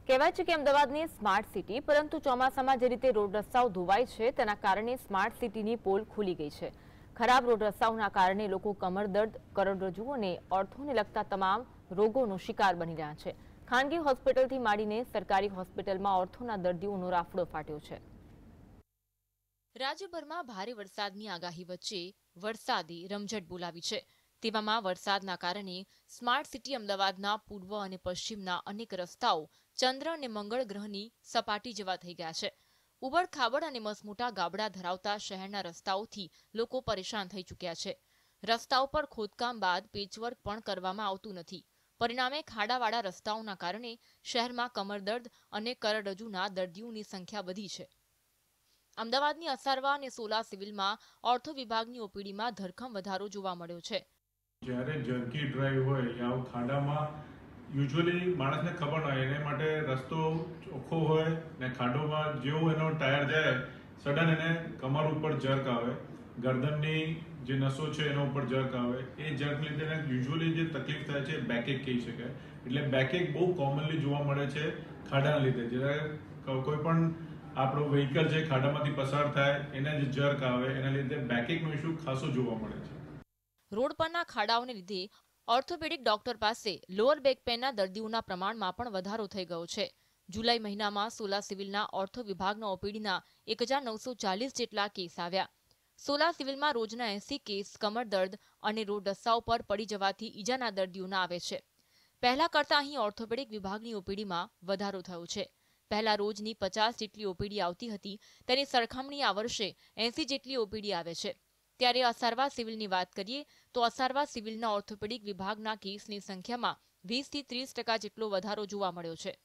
કહેવાય છે કે અમદાવાદની સ્માર્ટ સિટી, પરંતુ ચોમાસામાં જે રીતે રોડ રસ્તાઓ ધોવાય છે તેના કારણે સ્માર્ટ સિટીની પોલ ખુલી ગઈ છે। ખરાબ રોડ રસ્તાઓના કારણે લોકો કમર દર્દ, કરોડરજ્જુ અને ઓર્થોને લગતા તમામ રોગોનો શિકાર બની રહ્યા છે। ખાનગી હોસ્પિટલથી માંડીને સરકારી હોસ્પિટલમાં ઓર્થોના દર્દીઓનો રાફડો ફાટ્યો છે। રાજ્યભરમાં ભારે વરસાદની આગાહી વચ્ચે વરસાદે રમઝટ બોલાવી છે। તેવામાં વરસાદના કારણે સ્માર્ટ સિટી અમદાવાદના પૂર્વ અને પશ્ચિમના અનેક રસ્તાઓ ચંદ્ર અને મંગળ ગ્રહની સપાટી જેવા થઈ ગયા છે। ઉબડ-ખાબડ અને મસમોટા ગાબડા ધરાવતા શહેરના રસ્તાઓથી લોકો પરેશાન થઈ ચૂક્યા છે। રસ્તાઓ પર ખોદકામ બાદ પેચવર્ક પણ કરવામાં આવતું નથી। પરિણામે ખાડાવાળા રસ્તાઓના કારણે શહેરમાં કમરદર્દ અને કરોડરજ્જુના દર્દીઓની સંખ્યા વધી છે। અમદાવાદની અસારવા અને સોલા સિવિલમાં ઓર્થો વિભાગની ઓપીડીમાં ધરખમ વધારો જોવા મળ્યો છે। જ્યારે જર્કી ડ્રાઈવ હોય યા ખાડામાં યુઝ્યુઅલી માણસને ખબર ન હોય, એને માટે રસ્તો ચોખ્ખો હોય ને ખાડોમાં જેવું એનો ટાયર જાય સડન એને કમર ઉપર જર્ક આવે, ગરદનની જે નસો છે એના ઉપર જર્ક આવે। એ જર્ક લીધે યુઝ્યુઅલી જે તકલીફ થાય છે બેકએક કહી શકાય। એટલે બેકએક બહુ કોમનલી જોવા મળે છે ખાડાના લીધે। જ્યારે કોઈ પણ આપણો વ્હીકલ જે ખાડામાંથી પસાર થાય એના જે જર્ક આવે એના લીધે બેકએકનો ઇસ્યુ ખાસો જોવા મળે છે। રોડ પરના ખાડાઓને લીધે ઓર્થોપેડિક ડોક્ટર પાસે લોઅર બેક પેનના દર્દીઓના પ્રમાણમાં પણ વધારો થઈ ગયો છે। જુલાઈ મહિનામાં સોલા સિવિલના ઓર્થો વિભાગના ઓપીડીના 1940 જેટલા કેસ આવ્યા। સોલા સિવિલમાં રોજના 80 કેસ કમર દર્દ અને રોડ રસ્તાઓ પર પડી જવાથી ઈજાના દર્દીઓના આવે છે। પહેલા કરતાં અહીં ઓર્થોપેડિક વિભાગની ઓપીડીમાં વધારો થયો છે। પહેલા રોજની 50 જેટલી ઓપીડી આવતી હતી, તેની સરખામણી આ વર્ષે 80 જેટલી ઓપીડી આવે છે। ત્યારે અસારવા સિવિલની વાત કરીએ તો અસારવા સિવિલના ઓર્થોપેડિક વિભાગના કેસની સંખ્યામાં 20 થી 30% જેટલો વધારો જોવા મળ્યો છે।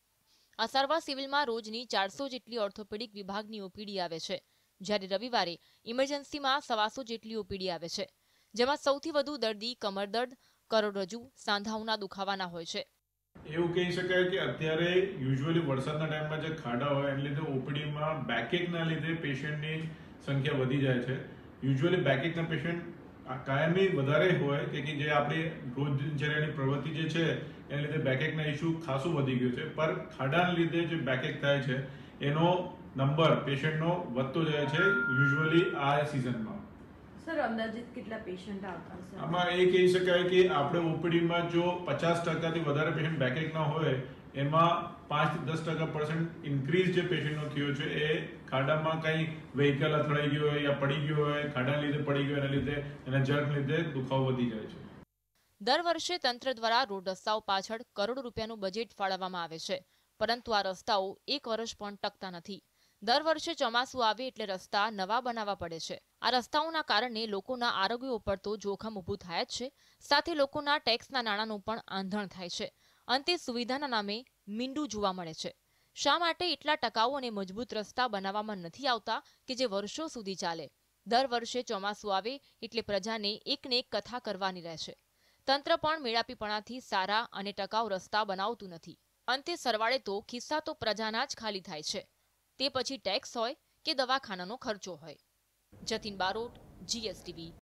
અસારવા સિવિલમાં રોજની 400 જેટલી ઓર્થોપેડિક વિભાગની ઓપીડી આવે છે, જ્યારે રવિવારે ઇમરજન્સીમાં 125 જેટલી ઓપીડી આવે છે, જેમાં સૌથી વધુ દર્દી કમર દર્દ, કરોડરજ્જુ, સાંધાઓના દુખાવાના હોય છે। એવું કહી શકાય કે અત્યારે યુઝ્યુઅલી વરસાદના ટાઈમમાં જે ખાડા હોય એને લીધે ઓપીડીમાં બેકએકના લીધે પેશન્ટની સંખ્યા વધી જાય છે। યુઝ્યુઅલી બેકએકના પેશન્ટ કાયમી વધારે હોય કે જે આપણી રોજની પ્રવૃત્તિ જે છે એને લીધે બેકએકના ઇસ્યુ ખાસો વધી ગયો છે। પર ખાડાના લીધે જે બેકએક થાય છે એનો નંબર પેશન્ટનો વધતો જાય છે યુઝ્યુઅલી આ સિઝનમાં। સર, અંદાજિત કેટલા પેશન્ટ આવતા હશે? આમાં એ કહી શકાય કે આપણે ઓપીડીમાં જો 50%થી વધારે પેશન્ટ બેકએકના હોય, એમાં 5 થી 10% ઇન્ક્રીઝ જે પેશન્ટનો થયો છે એ ખાડામાં કંઈ વ્હીકલ અથડાઈ ગયો હોય યા પડી ગયો હોય, ખાડાના લીધે પડી ગયો, એના લીધે એના જર્ક લીધે દુખાવો વધી જાય છે। દર વર્ષે તંત્ર દ્વારા રોડ રસ્તાઓ પાછળ કરોડો રૂપિયાનું બજેટ ફાળવવામાં આવે છે, પરંતુ આ રસ્તાઓ એક વર્ષ પણ ટકતા નથી। દર વર્ષે ચોમાસું આવે એટલે રસ્તા નવા બનાવવા પડે છે। આ રસ્તાઓના કારણે લોકોના આરોગ્ય ઉપર તો જોખમ ઊભું થાય જ છે, સાથે લોકોના ટેક્સના નાણાંનું પણ આંધણ થાય છે। અંતે સુવિધાના નામે મીંડું જોવા મળે છે। શા માટે એટલા ટકાઉ અને મજબૂત રસ્તા બનાવવામાં નથી આવતા કે જે વર્ષો સુધી ચાલે? દર વર્ષે ચોમાસું આવે એટલે પ્રજાને એકને એક કથા કરવાની રહે છે। તંત્ર પણ મેળાપીપણાથી સારા અને ટકાઉ રસ્તા બનાવતું નથી। અંતે સરવાળે તો ખિસ્સા તો પ્રજાના જ ખાલી થાય છે, તે પછી ટેક્સ હોય કે દવાખાનાનો ખર્ચો હોય। જતીન બારોટ, GSTV।